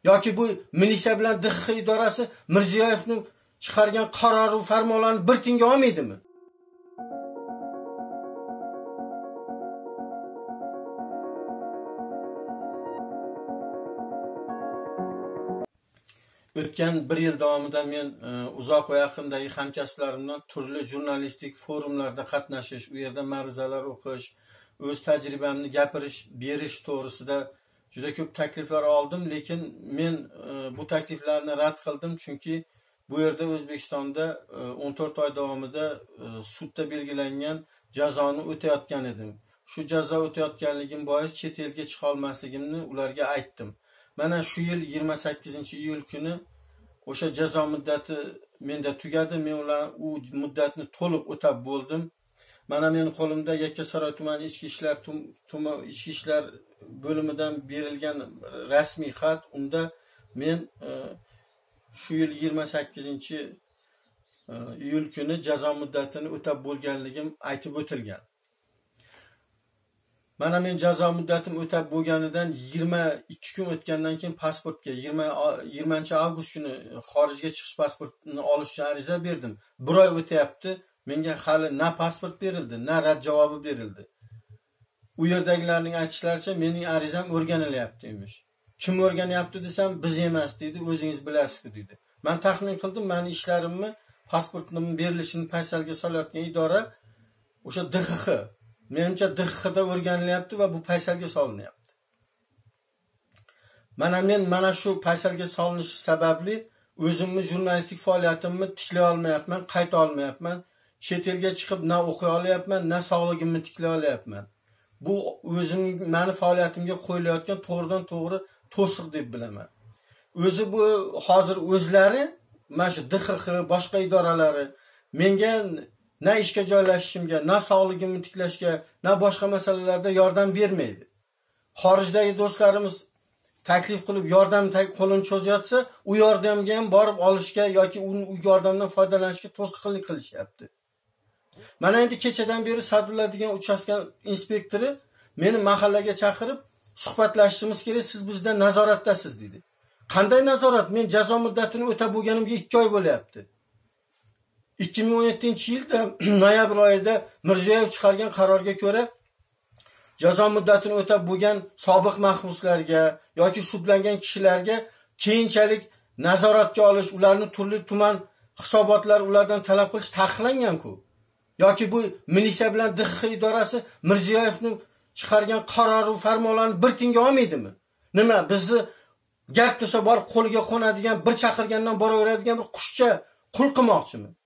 yoki bu militsiya bilan DXX idorasi Mirziyoyevning chiqargan qaror va farmonlarni bir tinga olmaydimi? O'tgan bir yil davomida men uzoq va yaqindagi hamkasblarimdan turli jurnalistik forumlarda qatnashish, u yerda ma'ruzalar o'qish, o'z tajribamni gapirish, berish to'g'risida juda ko'p takliflar oldim, lekin men bu takliflarni rad qildim, chunki bu yerda O'zbekistonda 14 oy davomida sudda belgilangan jazoni o'tayotgan edim. Shu jazo o'tayotganligim bois chet elga chiqa olmasligimni ularga aytdim. Mana shu yil 28-iyul kuni o'sha jazo muddati menda tugadi. Men ular u muddatni to'liq o'tab bo'ldim. Mana mening qo'limda Yakkasaroy tumani ichki ishlar bo'limidan berilgan rasmiy xat. Unda men shu yil 28-iyul kuni jazo muddatini o'tab bo'lganligim aytib o'tilgan. Mana men jazo muddatim o'tab bo'lganidan 22 kun o'tgandan keyin pasportga 20-avgust kuni xorijga chiqish pasportini olish uchun ariza berdim. 1 oy o'tayapti. Menga hali na pasport berildi, na rad javobi berildi. U yerdagilarning aytishlaricha mening arizam o'rganilyapti emish. Kim o'rganyapti desam, biz emas deydi, o'zingiz bilasiz deydi. Men taxmin qildim, meni ishlarimni, pasportimning berilishini paysalga solayotgan idora o'sha DXX. Menimcha DXXda o'rganilyapti va bu paysalga solinyapti. Mana shu paysalga solinishi sababli o'zimni jurnalistik faoliyatimni tiklay olmayapman, qayta olmayapman. Chet elga chiqib na o'qiy olyapman, na sog'ligimni tiklay olyapman. Bu meni faoliyatimga qo'yilayotgan to'g'ridan to'g'ri to'siq deb bilaman. O'zi bu hozir o'zlari mana shu DXX boshqa idoralari menga na ishga joylashishimga, na sog'ligimni tiklashga, na boshqa masalalarda yordam bermaydi. Xorijdagi do'stlarimiz taklif qilib yordam qo'lini cho'zyapsa, u yordamga ham borib olishga yoki u yordamdan foydalanishga to'sqinlik qilishyapti. Mana endi kechadan beri Sadulla degan uchastka inspektori meni mahallaga chaqirib suhbatlashishimiz kerak, siz bizdan nazoratdasiz dedi. Qanday nazorat? Men jazo muddatini o'tab bo'lganimga 2 oy bo'lyapti. 2017-yilda noyabr oyida Mirziyoyev chiqargan qarorga ko'ra jazo muddatini o'tab bo'lgan sobiq mahbuslarga yoki sudlangan kishilarga keyinchalik nazoratga olish, ularni turli tuman hisobotlar ulardan talab qilish taqiqlangan-ku. Yoki bu militsiya bilan DXX idorasi Mirziyoyevning chiqargan qaror va farmonlarni bir tinga olmaydimi? Nima, bizni gap desa borib qo'liga qo'nadigan, bir chaqirgandan boraveradigan bir qushcha qul qilmoqchimi?